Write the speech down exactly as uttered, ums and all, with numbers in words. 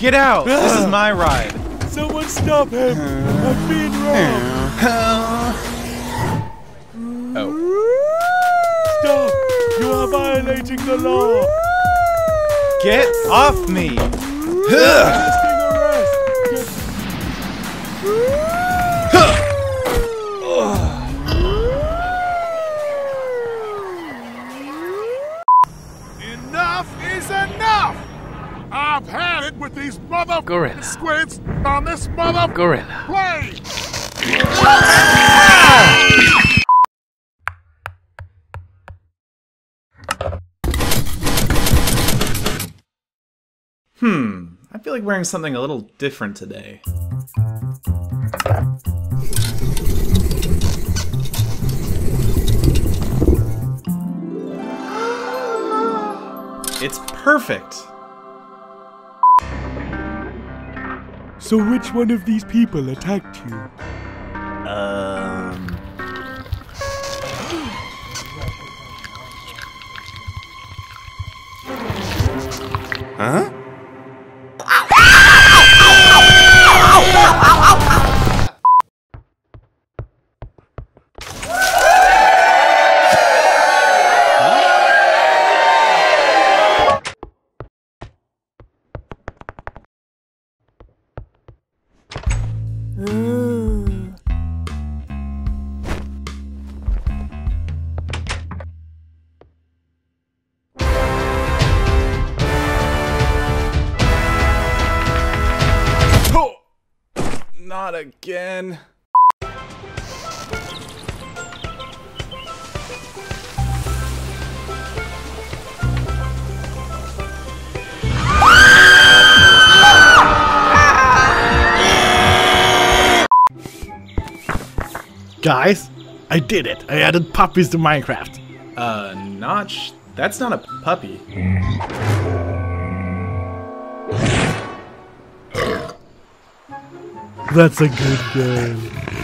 Get out! This is my ride. Someone stop him! I'm being robbed! Oh. Stop! You are violating the law! Get off me! Resisting arrest! Enough is enough! I've had it with these mother Gorilla. squids on this mother Gorilla. plane! Hmm, I feel like wearing something a little different today. It's perfect! So which one of these people attacked you? Um... Huh? Not again. Guys, I did it. I added puppies to Minecraft. Uh, Notch? That's not a puppy. That's a good game.